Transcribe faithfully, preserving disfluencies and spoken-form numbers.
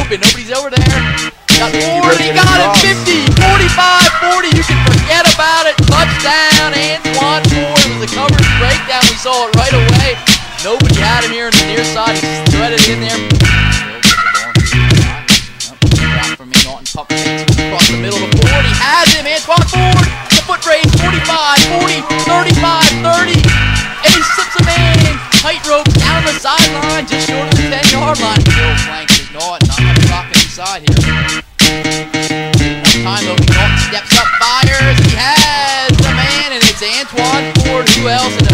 open. Nobody's over there. Got Ford. He got it. fifty, forty-five, forty. You can forget about it. Touchdown, Antoine Ford. It was a coverage breakdown. We saw it right away. Nobody had him here on the near side. He just threaded in there. For me, Naughton pump across the middle of Ford. He has him. Antoine Ford. The foot race. forty-five, forty, thirty-five, thirty. And he slips a man. Tightrope down the sideline, just short of the ten-yard line. Bill flanks is Naughton. Not much rocking inside here. Enough time though. Naughton steps up, fires. He has the man, and it's Antoine Ford. Who else? And